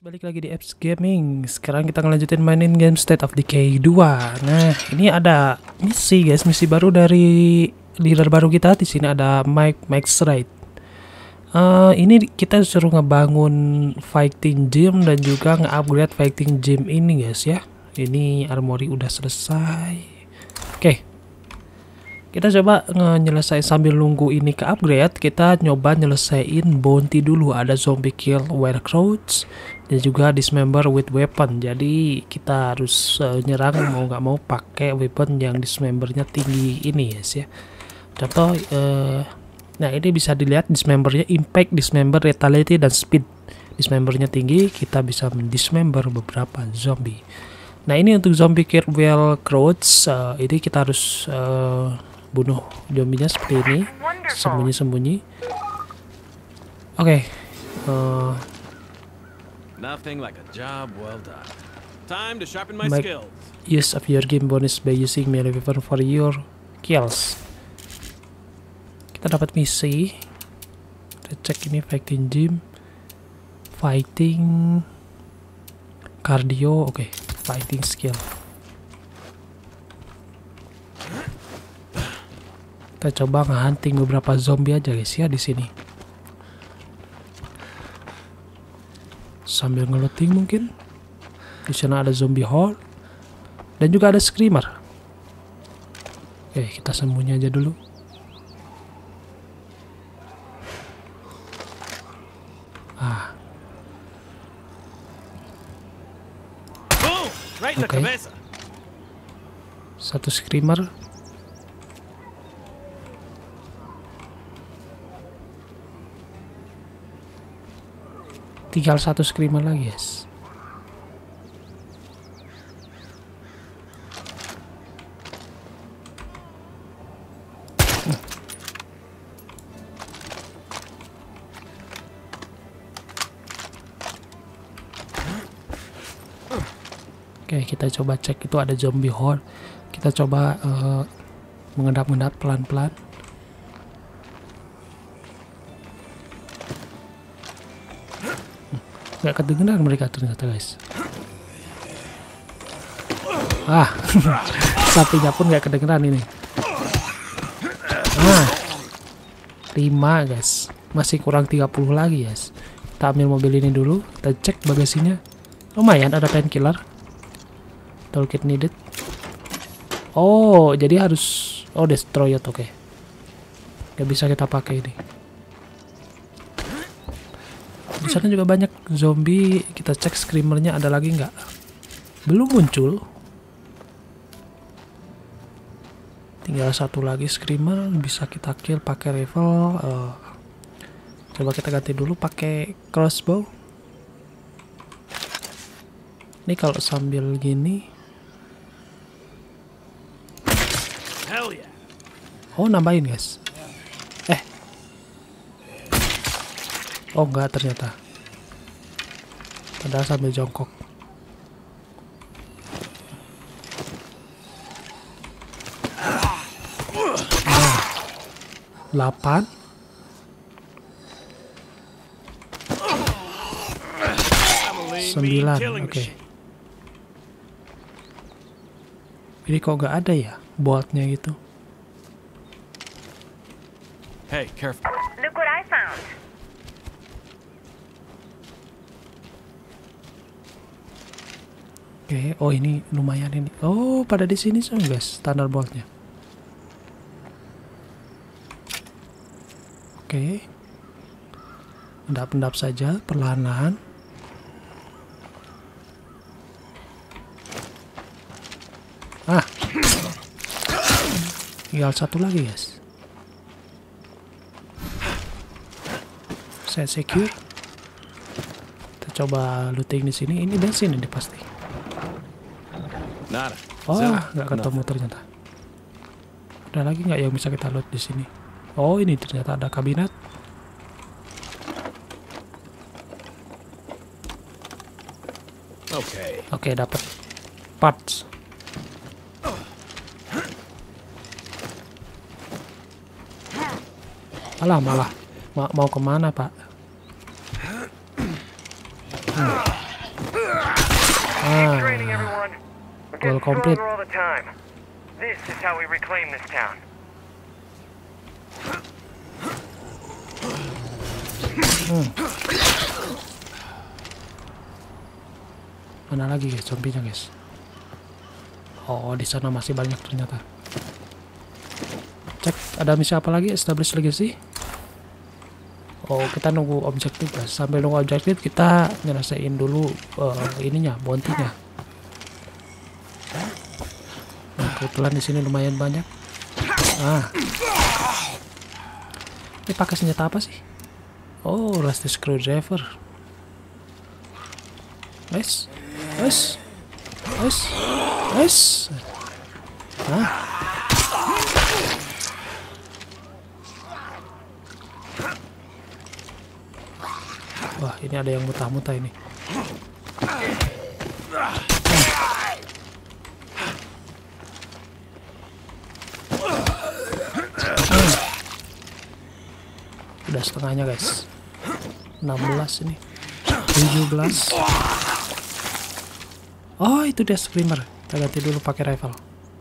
Balik lagi di Apps Gaming. Sekarang kita ngelanjutin mainin game State of Decay 2. Nah, ini ada misi guys, misi baru dari leader baru kita. Di sini ada Mike's Right. Ini kita disuruh ngebangun fighting gym dan juga nge-upgrade fighting gym ini guys ya. Ini armory udah selesai. Oke. Kita coba nyelesain sambil nunggu ini ke upgrade. Kita nyoba nyelesain bounty dulu. Ada zombie kill where crouch dan juga dismember with weapon. Jadi kita harus nyerang mau nggak mau pakai weapon yang dismembernya tinggi ini guys ya. Contoh, nah ini bisa dilihat dismembernya impact, dismember, lethality dan speed. Dismembernya tinggi, kita bisa mendismember beberapa zombie. Nah ini untuk zombie kill where crouch, ini kita harus bunuh zombinya seperti ini, sembunyi-sembunyi. Oke. Nothing like a job well done. Time to sharpen my Make skills. use of your game bonus by using melee weapon for your kills. Kita dapat misi. Kita cek ini fighting gym, fighting, cardio, oke, fighting skill. Kita coba nge-hunting beberapa zombie aja guys ya di sini. Sambil ngelooting mungkin. Di sana ada zombie horde dan juga ada screamer. Oke, kita sembunyi aja dulu. Right in the cabeza. Satu screamer. Tinggal satu screamer lagi guys. Oke, kita coba cek itu ada zombie horde. Kita coba mengendap-endap pelan-pelan. Nggak kedengeran mereka ternyata guys. Sapinya pun nggak kedengeran ini. 5 guys. Masih kurang 30 lagi guys. Kita ambil mobil ini dulu. Kita cek bagasinya. Lumayan ada painkiller. Toolkit needed. Oh, jadi harus destroy it, oke. Gak bisa kita pakai ini. Di sana juga banyak zombie. Kita cek screamernya ada lagi nggak? Belum muncul. Tinggal satu lagi screamer, bisa kita kill pakai rifle. Coba kita ganti dulu pakai crossbow. Ini kalau sambil gini. Hell yeah. Oh, nambahin guys. Oh enggak ternyata. Padahal sambil jongkok. Nah, 8. Sembilan. Oke. Ini kok nggak ada ya boltnya gitu. Hey, careful. Look what I found. Oke, oh ini lumayan ini. Oh, pada di sini semua guys, thunderboltnya. Oke. Endap-endap saja perlahan-lahan. Tinggal satu lagi guys. Saya secure. Kita coba looting di sini. Ini bensin ini pasti. Nada. Oh, nggak ketemu ternyata. Ada lagi nggak yang bisa kita loot di sini? Oh, ini ternyata ada kabinet. Oke, dapat parts. Malah mau kemana pak? Training, everyone. We're Goal getting complete. stronger all the time. This is how we reclaim this town. Mana lagi guys zombinya guys? Oh di sana masih banyak ternyata. Cek ada misi apa lagi? Establish legacy. Oh kita nunggu objektif guys. Sambil nunggu objektif kita nyelesain dulu ininya, bounty-nya. Nah, kebetulan di sini lumayan banyak. Ini pakai senjata apa sih? Oh, rusty screwdriver. Nice. Wah, ini ada yang muntah-muntah ini. Udah setengahnya guys. 16 ini. 17. Oh, itu dia screamer. Kita ganti dulu pakai rifle.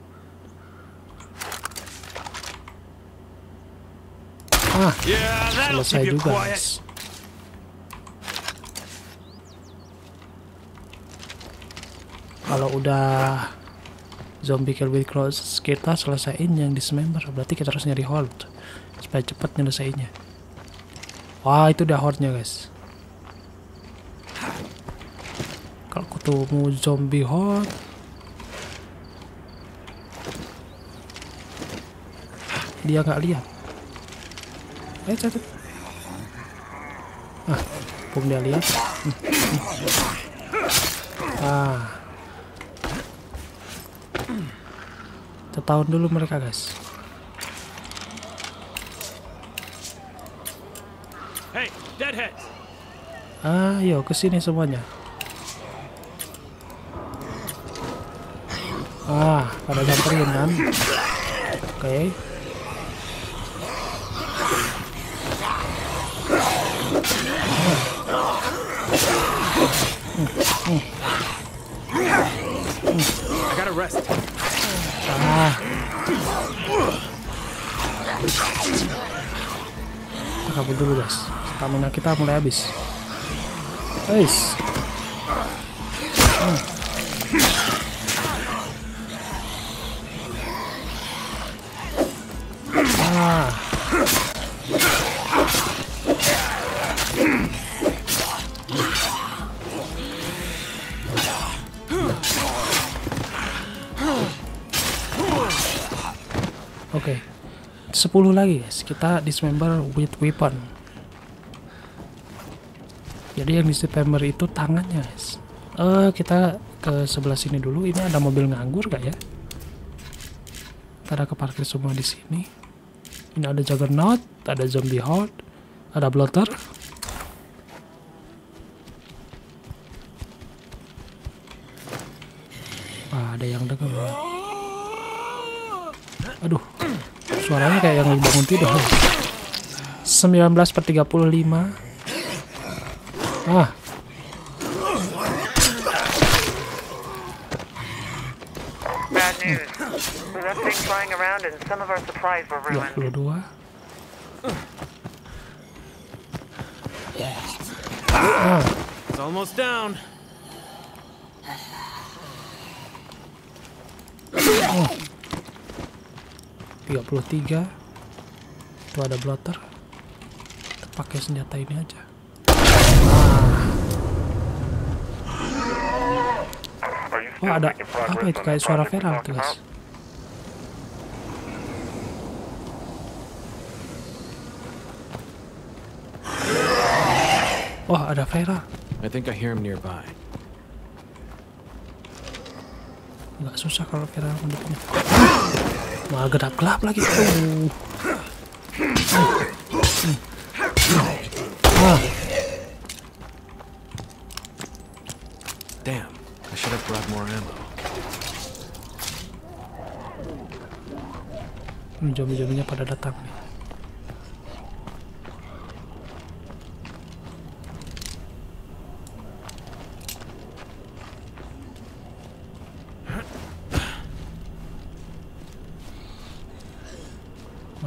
Selesai juga guys. Kalau udah zombie kill with cross kita selesaiin yang dismember, berarti kita harus nyari hold supaya cepat nyelesainnya. Wah itu udah horde-nya guys. Kalau ketemu zombie horde dia nggak lihat. Catat. Pung dia lihat. Setahun dulu mereka guys. Hey, deadhead. Ayo kesini semuanya. Pada samperin kan. Oke. I gotta rest. Kita kabur dulu guys. Stamina kita mulai habis. Guys. Oke. 10 lagi guys. Kita dismember with weapon. Jadi yang dismember itu tangannya guys. Kita ke sebelah sini dulu. Ini ada mobil nganggur gak ya? Kita ada keparkir semua di sini. Ini ada Juggernaut, ada zombie horde, ada blotter. Ada yang denger. Aduh, suaranya kayak yang bangun tidur. 19/35. Bad news. We left things flying around and some of our supplies were ruined. 22. It's almost down. 33. Itu ada blotter. Kita pakai senjata ini aja. Ada apa itu kayak suara feral tuh guys. Ada feral. I think I hear him nearby. Nggak susah kalau feral mendekatnya. Wah, gelap-gelap lagi. Damn, I should have brought more ammo. Zombie-zombinya pada datang nih.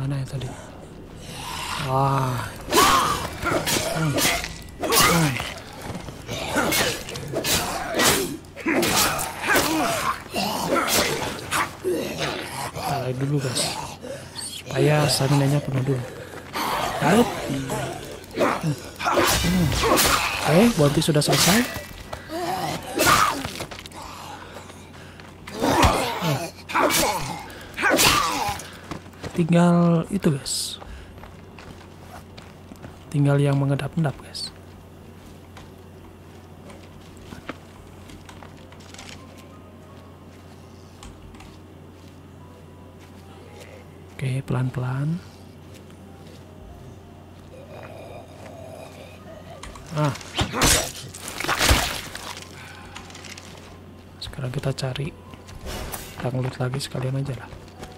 Mana yang tadi? Wah. Tarik dulu guys, supaya stamina-nya penuh dulu. Tarik. Oke, bounty sudah selesai. Tinggal itu guys, tinggal yang mengedap-edap guys. Oke, pelan-pelan. Sekarang kita cari, kita ngelut lagi sekalian aja lah.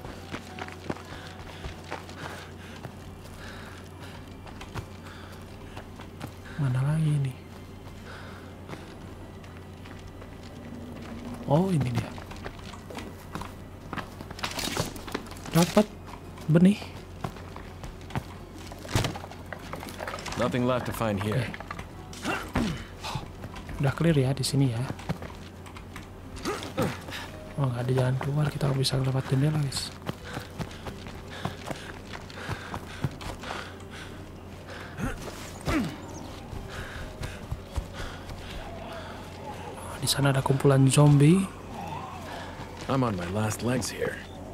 Mana lagi ini? Oh, ini dia. Dapat benih. Nothing left to find here. Udah clear ya di sini ya. Oh, nggak ada jalan keluar, kita nggak bisa lewat jendela guys. Di sana ada kumpulan zombie. I'm on my last legs here.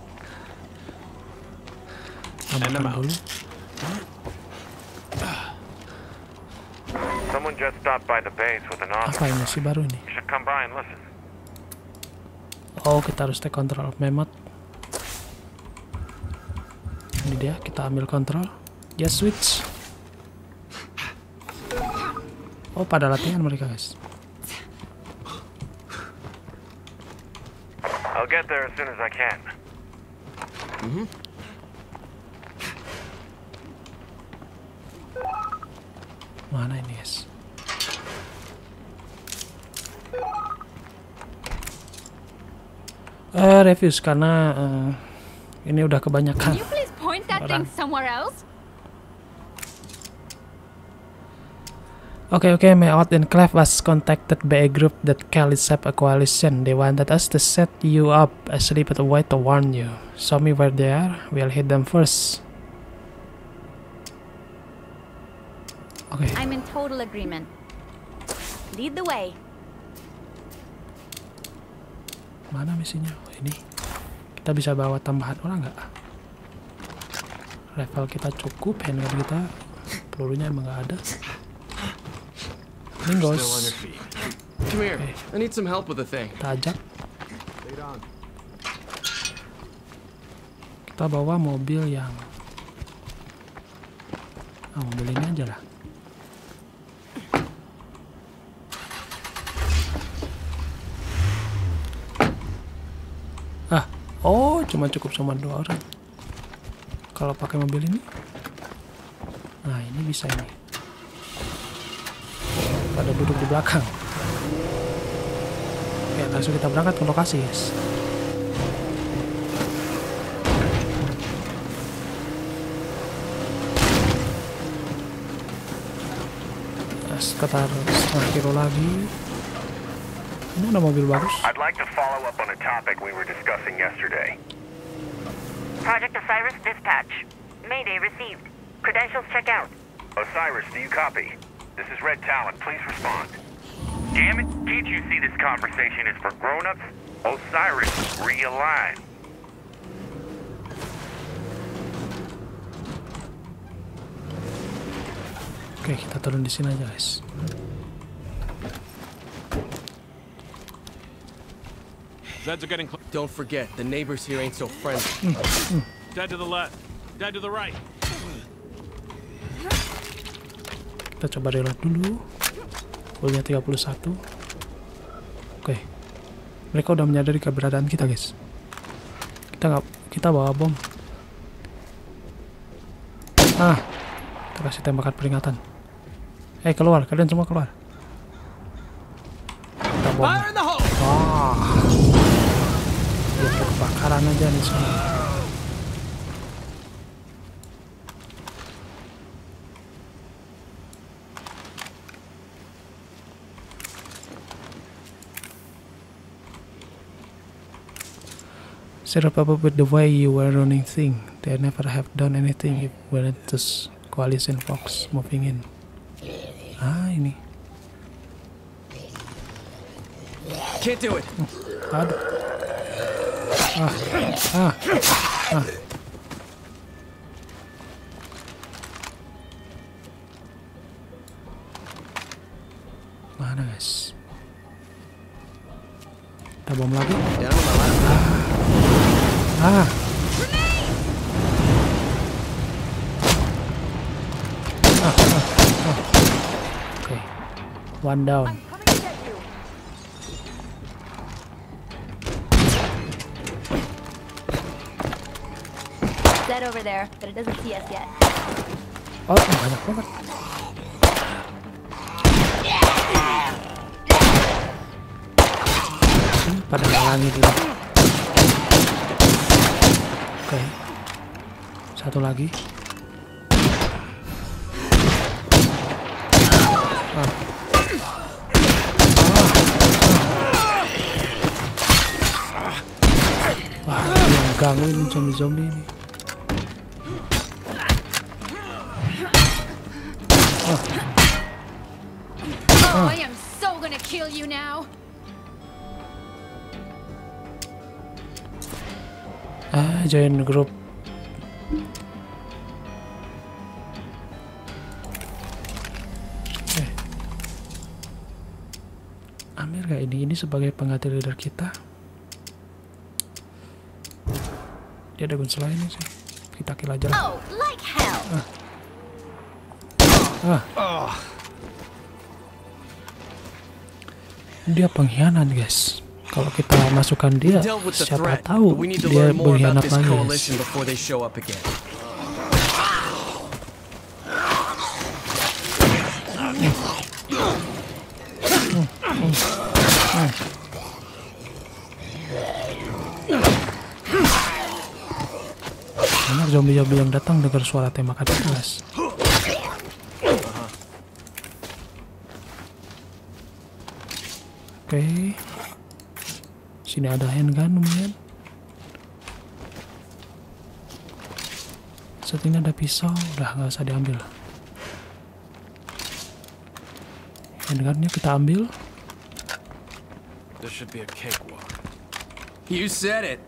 Tambahkan dulu. Someone just stopped by the base with an offer. Apa ini sih baru ini? You should come by and listen. Oh, kita harus take control of mammoth. Ini dia, kita ambil kontrol. Just switch. Oh, pada latihan mereka guys. I'll get there as soon as I can. Mana ini guys? Reviews karena ini udah kebanyakan. Can you please point that thing somewhere else? Okay, Mayotte Enclave was contacted by a group that Kelly set a coalition. They wanted us to set you up, actually, but a way to warn you. Show me where they are. We'll hit them first. Okay. I'm in total agreement. Lead the way. Mana misinya? Oh, ini. Kita bisa bawa tambahan orang nggak? Level kita cukup, handgun kita, pelurunya emang nggak ada. Ini Still on guys, your feet. Come here. I need some help with the thing. kita ajak. Lead on. Kita bawa mobil yang, mobil ini aja lah. Oh, cuma cukup sama 2 orang. Kalau pakai mobil ini, nah ini bisa ini. Pada duduk di belakang. Oke, langsung kita berangkat ke lokasi, guys. Sekitar setengah kilo lagi. Ini ada mobil bagus. I'd like to follow up on a topic we were discussing yesterday. Project Osiris dispatch. Mayday received. Credentials check out. Osiris, do you copy? This is Red Talon. Please respond. Damn it, can't you see this conversation is for grown-ups? Osiris, realign. Oke, kita turun di sini aja, guys. Zeds are getting close. Don't forget, the neighbors here ain't so friendly. Dead to the left. Dead to the right. Kita coba reload dulu. Fullnya 31. Oke. Mereka udah menyadari keberadaan kita, guys. Kita bawa bom. Kita kasih tembakan peringatan. Keluar, kalian semua keluar. Kita bom. Biar kebakaran aja nih semua. Instead of up with the way you were running thing, they never have done anything if weren't just coalition fox moving in. Ah, ini. Can't do it. Aduh. Ah. Mana guys? Kita bom lagi. Down on my last. Ah. Oke. One down. I'm coming to get you. Dead over there, but it doesn't see us yet. Oh, banyak banget. Pada ngalangi dulu. Oke. Satu lagi. Wah, yang gangguin zombie-zombie ini. Oh, I am so gonna kill you now. Join grup. Amir gak ini sebagai pengganti leader kita. Dia ada guns lainnya sih. Kita kill aja lah. Oh, like hell. Dia pengkhianat guys. Kalau kita masukkan dia, Dealt with the siapa threat, tahu but we need to dia learn more pengkhianat about this lagi guys. coalition before they show up again. Banyak zombie-zombie yang datang dengar suara tembakan keras. Oke. Sini ada handgun lumayan. Sini ada pisau, udah nggak usah diambil. Handgunnya kita ambil. There should be a cakewalk. You said it.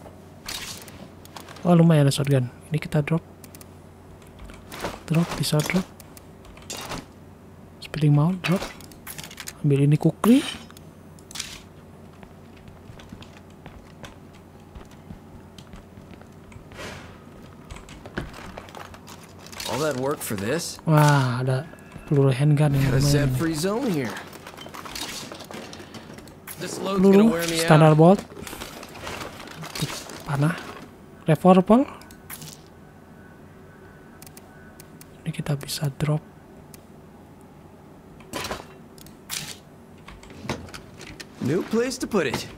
Oh lumayan ada shotgun. Ini kita drop. Drop, pisau drop. Speeding mount drop. Ambil ini kukri. All that work for this? Wah, ada peluru handgun yang Got a lumayan. set free zone here. This load's Peluru gonna wear me standard out. bolt. Panah. Revolver. Ini kita bisa drop. New place to put it.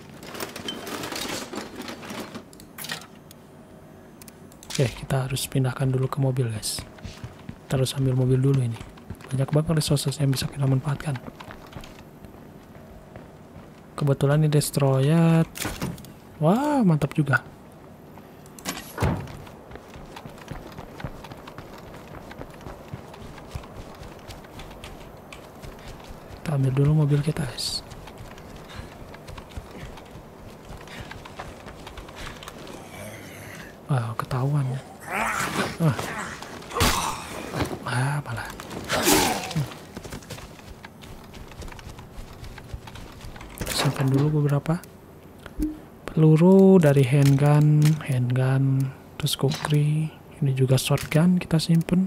Oke, kita harus pindahkan dulu ke mobil guys. Kita harus ambil mobil dulu ini. Banyak banget resources yang bisa kita manfaatkan. Kebetulan ini destroyer. Wah, mantap juga. Kita ambil dulu mobil kita guys. Wow, ketahuan ya. Malah. Simpan dulu beberapa peluru dari handgun, terus kukri. Ini juga shotgun kita simpen.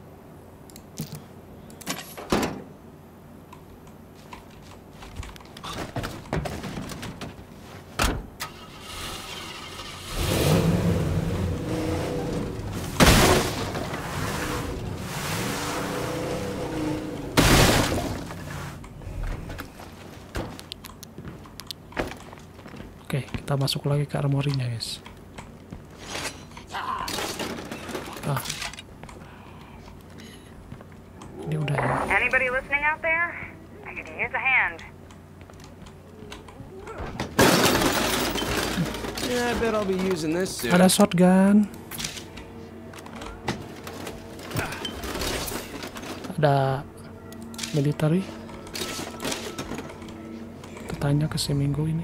Oke, kita masuk lagi ke armorinya guys. Ini udah ya. Anybody listening out there? I could use a hand. Yeah, I bet I'll be using this soon. Ada shotgun. Ada military. Kita tanya ke si Minggu ini.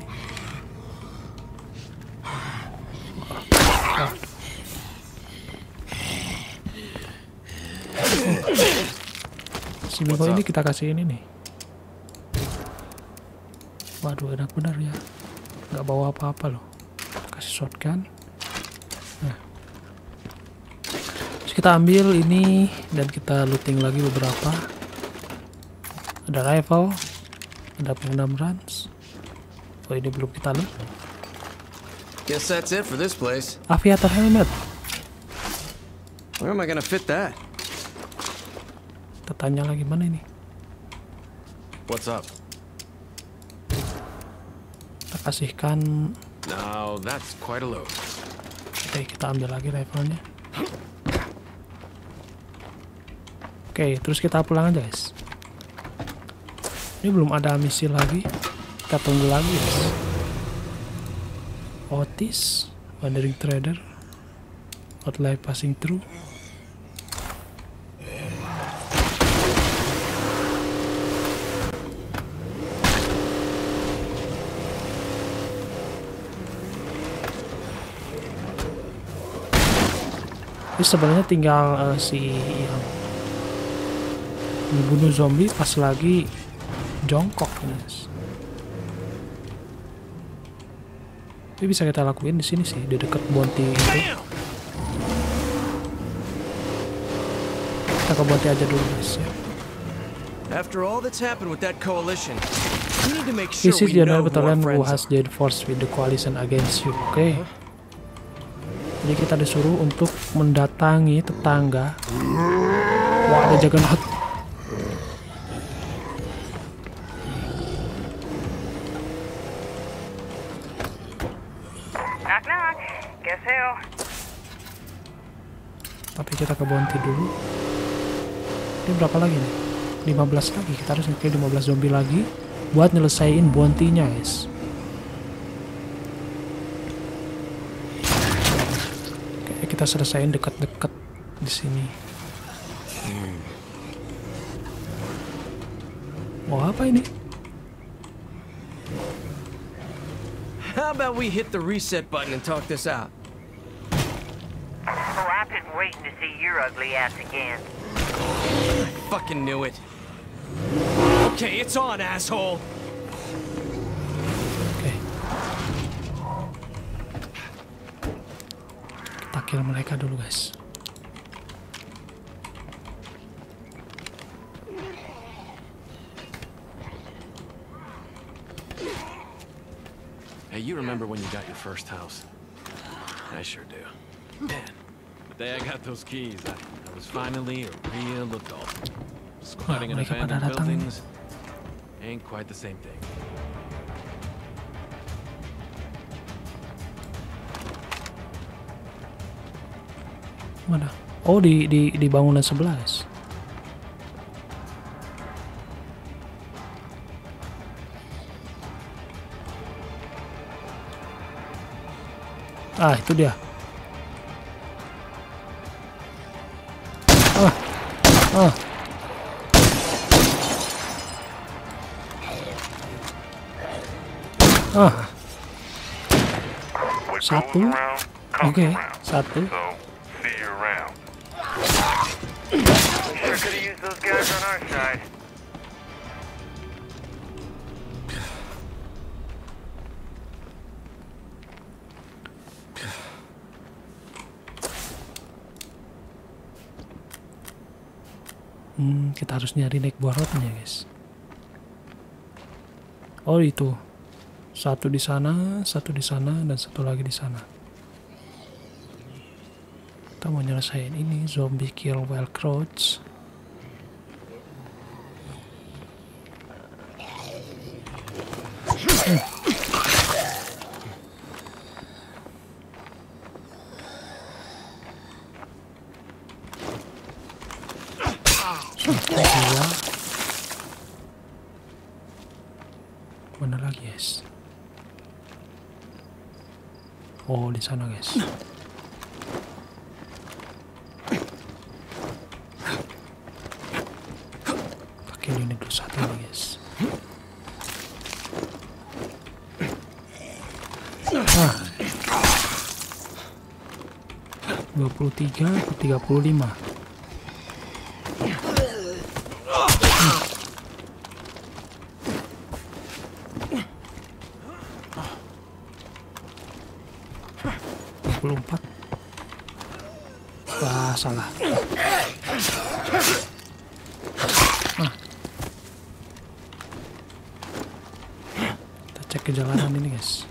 Si Minggu ini kita kasih ini nih. Waduh, enak benar ya. Nggak bawa apa-apa loh. Kasih shotgun. Nah. Terus kita ambil ini dan kita looting lagi beberapa. Ada rifle, ada pengendam rounds. Oh, ini belum kita loot. Guess that's it for this place. Aviator helmet. Where am I gonna fit that? Kita tanya lagi, mana ini? What's up? Kita kasihkan. Now that's quite a load. Oke, kita ambil lagi rifle-nya. Oke, terus kita pulang aja, guys. Ini belum ada misi lagi. Kita tunggu lagi, guys. Otis, Wandering Trader, Outlive Passing Through. Ini sebenarnya tinggal si yang membunuh zombie pas lagi jongkok, guys. Ini bisa kita lakuin di sini sih, di dekat bounty itu. Kita ke bounty aja dulu, guys ya. After all that's happened with that coalition, we need to make sure This is we know General who our Battalion who friends has are. joined force with the coalition against you. Oke. Jadi kita disuruh untuk mendatangi tetangga. Wah, ada Juggernaut. Knock knock. Guess who? Tapi kita ke bounty dulu. Ini berapa lagi nih? 15 lagi. Kita harus ngekill 15 zombie lagi buat nyelesain bounty-nya, guys. Oke, kita selesain dekat-dekat di sini. Mau apa ini? How about we hit the reset button and talk this out? Oh, I've been waiting to see your ugly ass again. Fucking knew it. Okay, it's on, asshole. Oke. Kita kill mereka dulu, guys. Hey, you remember when you got your first house? I sure do. Man, the day I got those keys, I was finally a real adult. Squatting in mereka pada abandoned datang. buildings ain't quite the same thing. Mana? Oh, di bangunan sebelah, guys. Ah, itu dia. Ah. Satu. Oke, satu. See you around. Sure could have used those guys on our side. Kita harus nyari naik borotnya, guys. Oh, itu. Satu di sana, dan satu lagi di sana. Kita mau nyelesain ini, zombie kill while crouch. Dua. Mana lagi, guys? Oh, di sana guys. Pakai unit dulu satu ini guys. 23, 35. Wah, salah. Kita cek ke jalanan ini guys.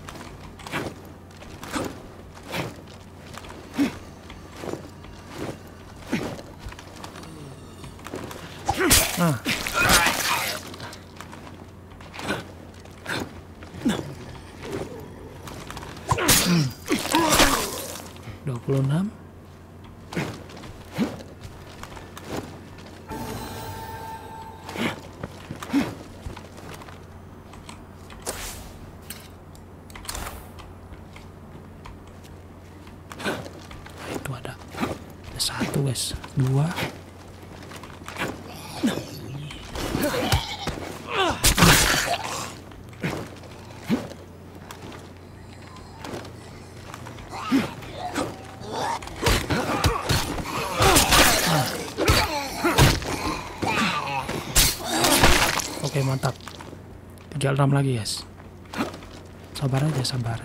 Ah. 26. Itu ada satu guys, 2. Oke, mantap. 36 lagi guys. Sabar aja, sabar.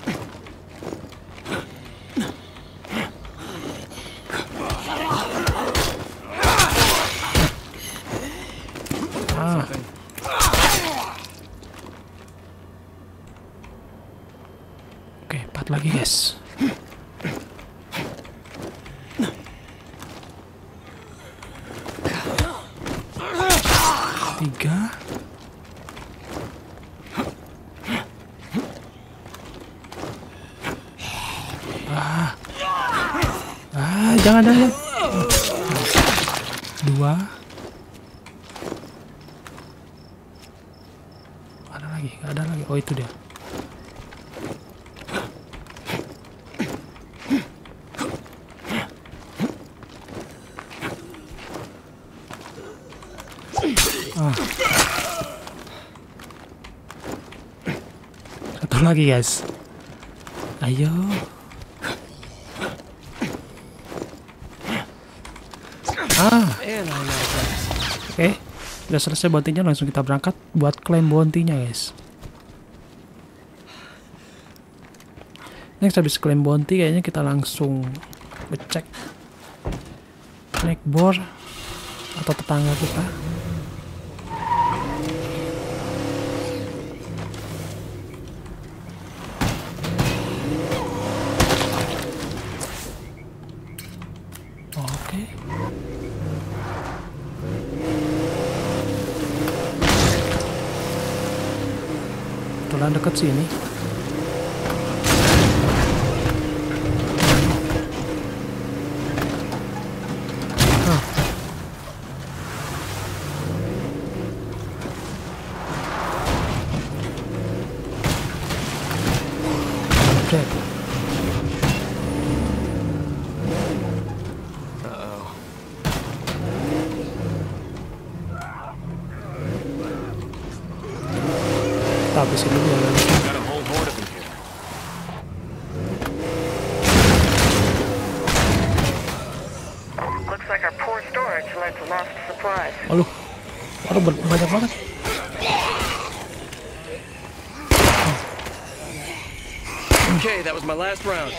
Oke, 4 lagi guys. 3. Jangan. 2. Ada lagi, nggak ada lagi. Oh, itu dia. Satu lagi guys. Ayo. Oke, udah selesai bounty-nya, langsung kita berangkat buat klaim bounty-nya guys. Next, habis klaim bounty kayaknya kita langsung ngecek neighbor atau tetangga kita. Oke. Kebetulan deket sini. Habisin dulu ya guys. Got a whole horde of them here. Looks like our poor storage led to lost supplies. Aduh, banyak banget. Okay, that was my last round.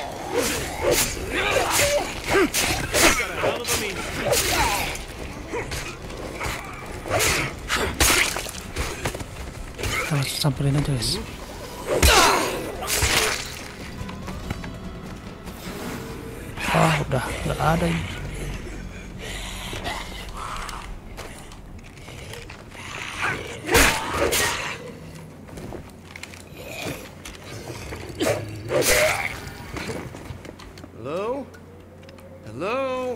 Kita langsung samperin aja guys. Udah nggak ada ini. Hello?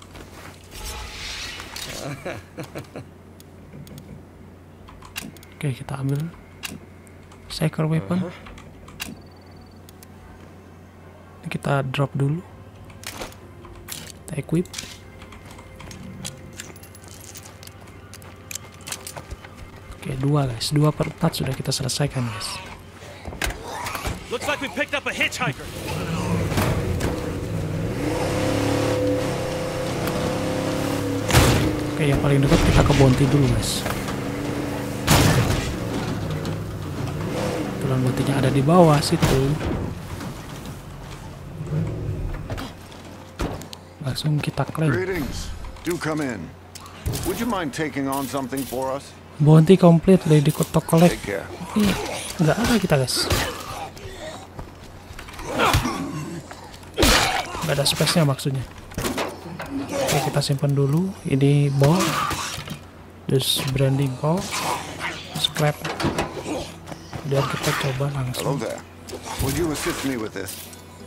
Oke, kita ambil secure weapon. Ini kita drop dulu. Kita equip. Oke, 2 guys. 2/4 sudah kita selesaikan guys. Looks like we picked up a hitchhiker. Oke, yang paling dekat kita ke bounty dulu guys. Tulang bounty-nya ada di bawah situ. Langsung kita klaim. Greetings. Do come in. Would you mind taking on something for us? Bounty complete, ready to collect. Take care. Ini nggak ada kita guys. Nggak ada space-nya maksudnya. Oke, kita simpan dulu. Ini bow, terus branding bow, scrap. Dan kita coba Hello langsung. there. Would you assist me with this?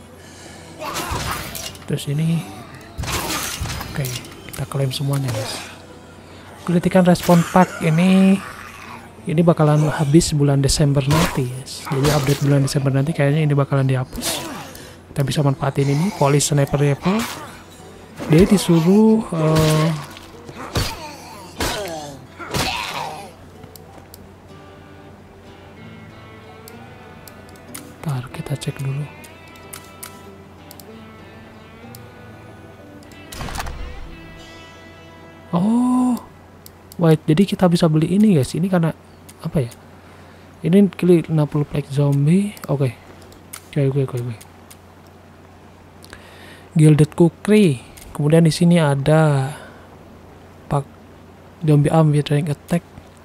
Terus ini, oke, kita klaim semuanya guys. Kritikan respon pack ini bakalan habis bulan Desember nanti guys. Jadi update bulan Desember nanti kayaknya ini bakalan dihapus. Kita bisa manfaatin ini polish sniper rifle. Dia disuruh ntar kita cek dulu. Oh, wait, jadi kita bisa beli ini guys. Ini karena apa ya? Ini klik 60 plate zombie. Oke. Oke. Gilded Kukri. Kemudian di sini ada pak zombie arm with rank attack.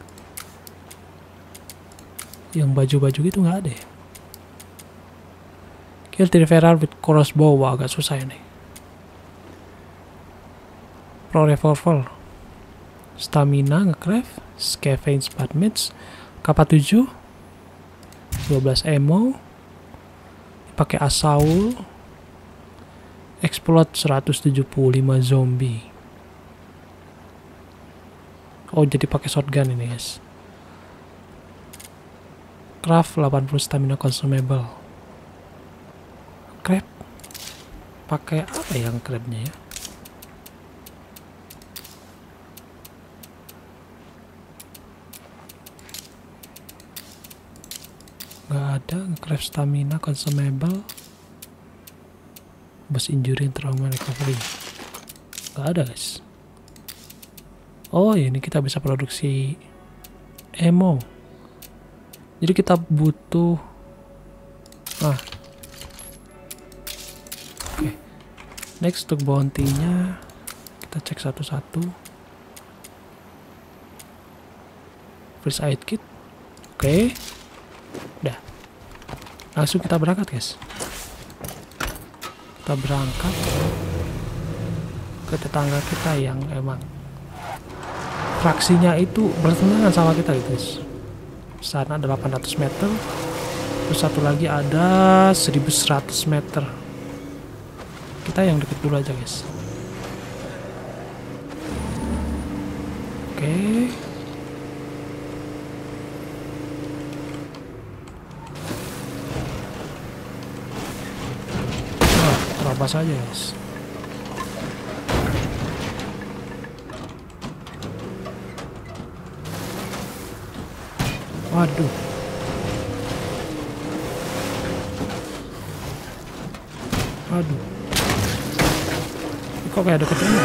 Yang baju-baju gitu nggak ada ya. Kill Triveral with crossbow. Wah, agak susah ini. Pro revolver. Stamina ngecraft. Scavenge 4 mits. Kappa 7. 12 ammo. Pakai assault. Explode 175 zombie. Oh, jadi pakai shotgun ini guys. Craft 80 stamina consumable. Crab. Pakai apa yang crabnya ya? Gak ada. Craft stamina consumable. Bus injury and trauma recovery. Gak ada guys. Oh, ini kita bisa produksi ammo. Jadi kita butuh Oke. Next untuk bounty-nya kita cek satu-satu. First aid kit. Oke. Udah. Langsung kita berangkat guys. Kita berangkat ke tetangga kita yang emang fraksinya itu bertentangan sama kita guys. Sana ada 800 meter, terus satu lagi ada 1100 meter. Kita yang deket dulu aja guys. Oke. Terabas aja guys. Waduh. Waduh. Ini kok kayak ada ketemu?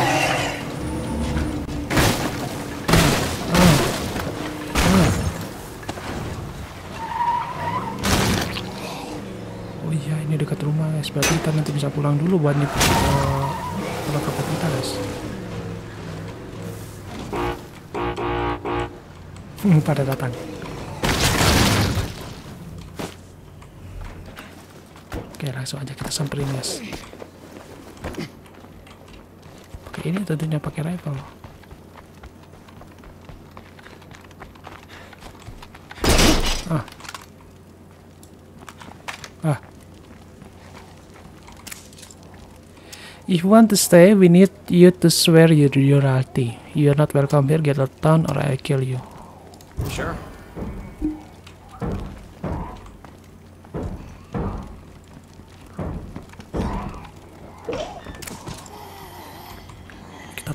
Oh iya, ini dekat rumah guys. Berarti kita nanti bisa pulang dulu buat nih pulang ke kita guys. Pada datang. Oke, langsung aja kita samperin guys. Oke, ini tentunya pakai rifle. If you want to stay, we need you to swear your loyalty. You're not welcome here. Get out of town, or I kill you. Sure.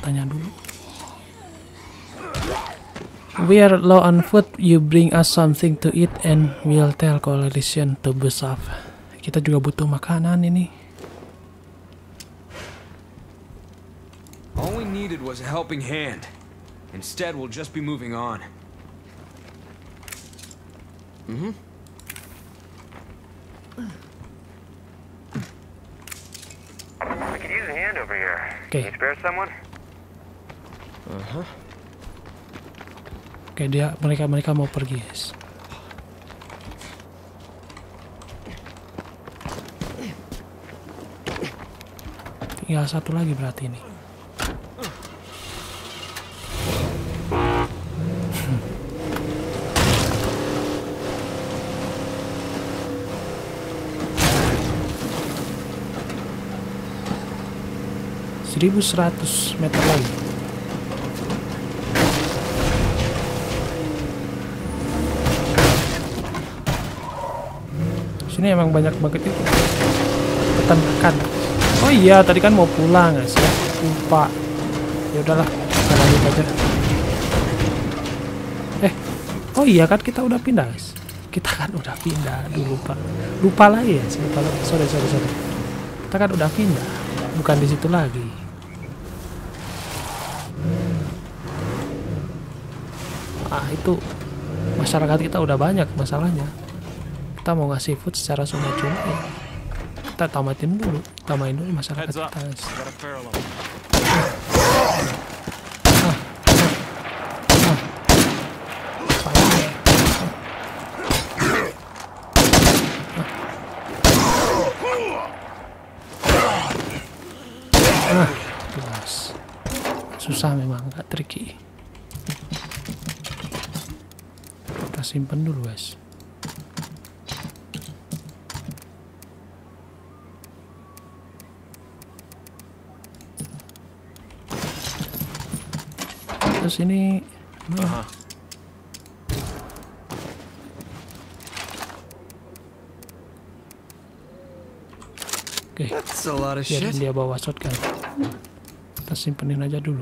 tanya dulu. We are low on food. You bring us something to eat and we'll tell coalition to bust off. Kita juga butuh makanan ini. All we needed was a helping hand. Instead, we'll just be moving on. I could use a hand over here. Okay. Can you spare someone? Oke, mereka mau pergi, guys. Tinggal satu lagi berarti ini. Seribu 100 meter lagi. Sini emang banyak banget itu peternakan. Oh iya, tadi kan mau pulang guys ya. Lupa. Ya udahlah, kita lanjut aja. Oh iya kan kita udah pindah guys. Kita kan udah pindah. Aduh, lupa lagi ya. Lupa lagi. Sorry. Kita kan udah pindah. Bukan di situ lagi. Itu masyarakat kita udah banyak masalahnya. Kita mau ngasih food secara cuma-cuma ya. Kita tamain dulu masyarakat kita guys. Jelas. Susah memang, gak tricky. Kita simpen dulu guys. Terus ini oke, biarin dia bawa shotgun. Kita simpenin aja dulu.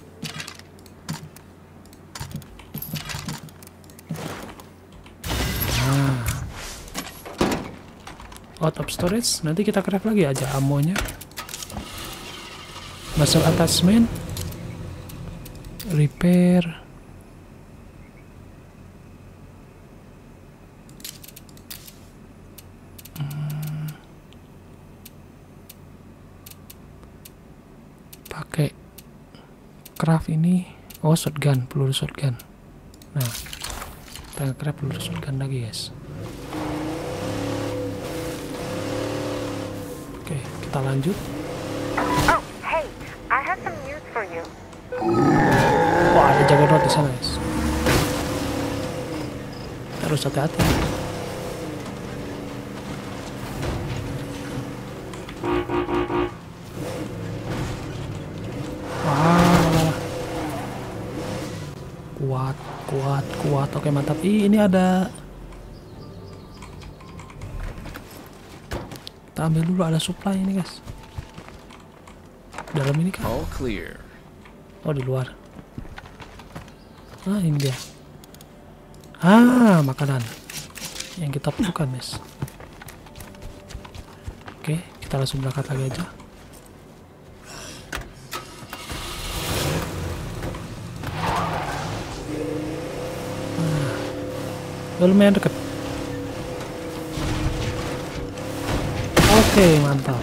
Out of storage, nanti kita craft lagi aja ammonya. Muscle attachment, repair, pakai craft ini. Oh, shotgun, peluru shotgun. Nah, kita craft peluru shotgun lagi guys. Oke, kita lanjut. Oh, hey, I have some news for you. Wah, ada juggernaut di sana guys. Harus hati-hati. Wah, kuat. Oke, mantap. Ini ada. Kita ambil dulu, ada supply ini guys. Dalam ini kan? All clear. Oh, di luar. Ini dia. Makanan yang kita perlukan guys. Oke, kita langsung berangkat lagi aja. Lumayan deket. Oke, mantap.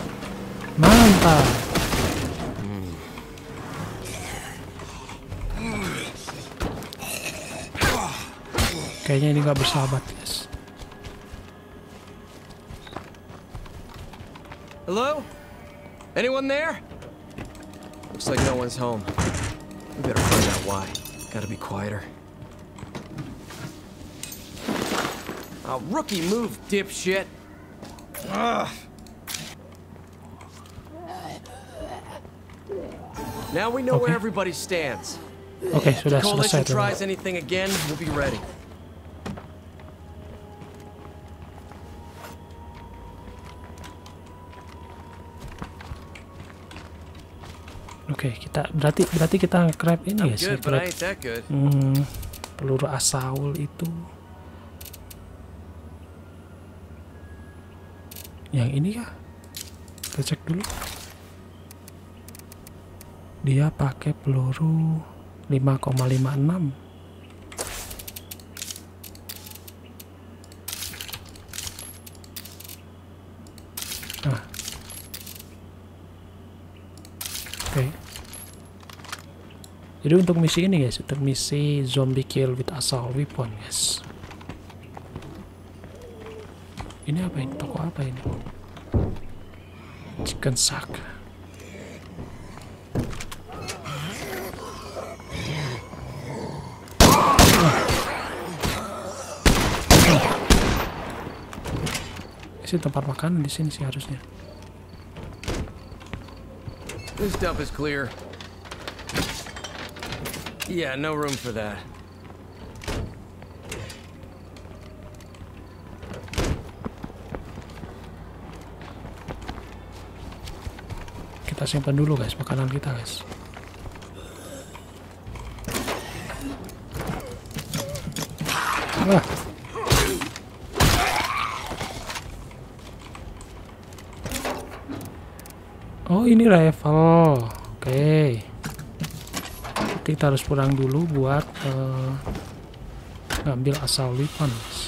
Kayaknya ini nggak bersahabat guys. Hello? Anyone there? Looks like no one's home. We better find out why. Gotta be quieter. Rookie move, dipshit. Ugh. Now we know where everybody stands. Oke, sudah If the coalition selesai. tries anything again, we'll be ready. Oke, kita berarti kita nge-grab ini I'm guys. good, but Nge-grab, I ain't that good. peluru assault itu. Yang ini kah? Kita cek dulu. Dia pakai peluru 5,56. Nah. Oke. Jadi untuk misi ini guys, untuk misi zombie kill with assault weapon guys. Ini apa ini? Toko apa ini? Chicken sack. Ini tempat makan di sini sih harusnya. This dump is clear. Yeah, no room for that. Kita simpan dulu guys makanan kita guys. Ah. Oh ini level. Oke. Kita harus pulang dulu buat ngambil assault weapon guys.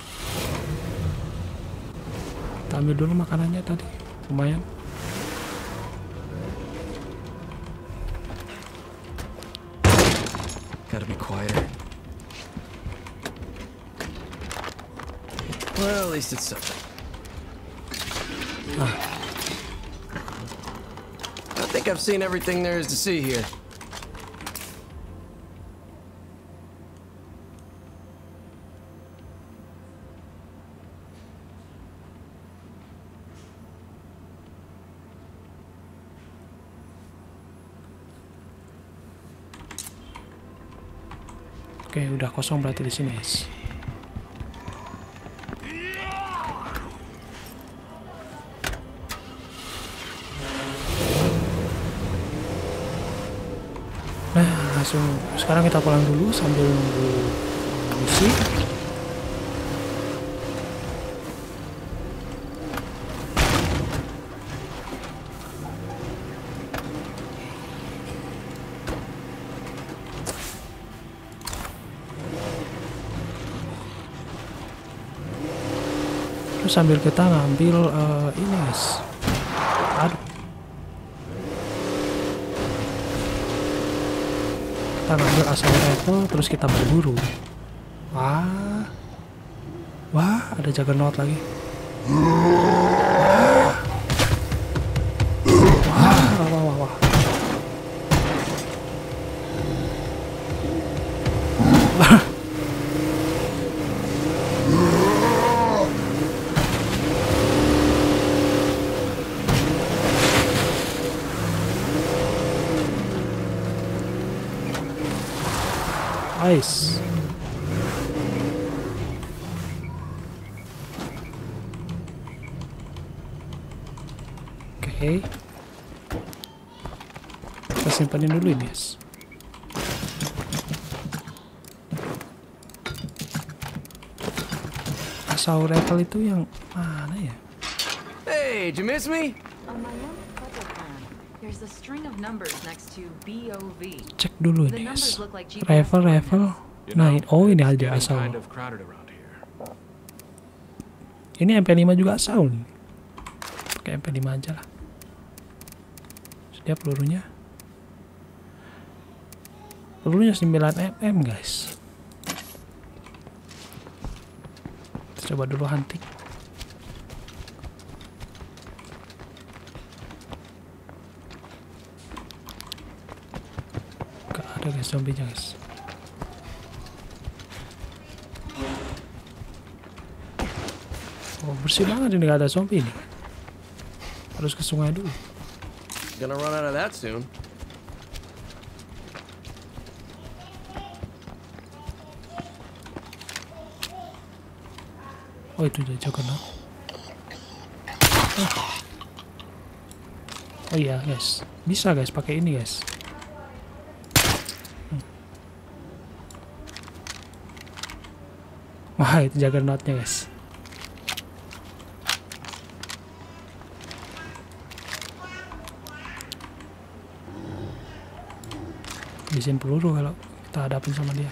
Kita ambil dulu makanannya tadi. Lumayan. Gotta be quieter. Well, at least it's something. I think I've seen everything there is to see here. Oke, udah kosong berarti di sini, guys. Nah, langsung sekarang kita pulang dulu sambil nunggu misi. Terus sambil kita ngambil ini guys. Aduh. Kita ngambil asal rifle terus kita berburu. Wah, ada juggernaut lagi. Wah. Nice. Oke. Kita simpanin dulu ini, guys. Assault rifle itu yang mana ya? Hey, did you miss me? On my own puzzle plan, there's a string of numbers next to BOV. Cek dulu The ini, guys. numbers look like GPS Rifle. Nah, oh ini ada assault. Kind of crowded around here. Ini MP5 juga assault. Pakai MP5 aja lah. Dia pelurunya 9 mm guys. Kita coba dulu hunting. Gak ada guys zombie-nya guys. Oh bersih banget ini, gak ada zombie nih. Harus ke sungai dulu. Gonna run out of that soon. Oh itu dia juggernaut. Oh iya guys. Bisa guys, pakai ini guys. Wah, itu juggernautnya guys. Habisin peluru kalau kita hadapin sama dia.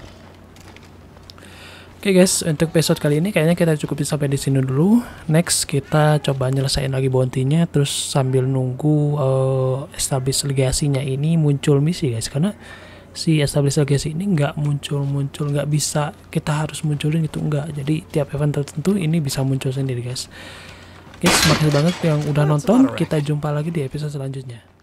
Oke guys, untuk episode kali ini kayaknya kita cukup sampai di sini dulu. Next kita coba nyelesain lagi bounty-nya, terus sambil nunggu establish legacy-nya ini muncul misi guys, karena si establish legacy ini nggak muncul, nggak bisa kita harus munculin itu enggak. Jadi tiap event tertentu ini bisa muncul sendiri guys. Oke, terima kasih banget yang udah nonton. Kita jumpa lagi di episode selanjutnya.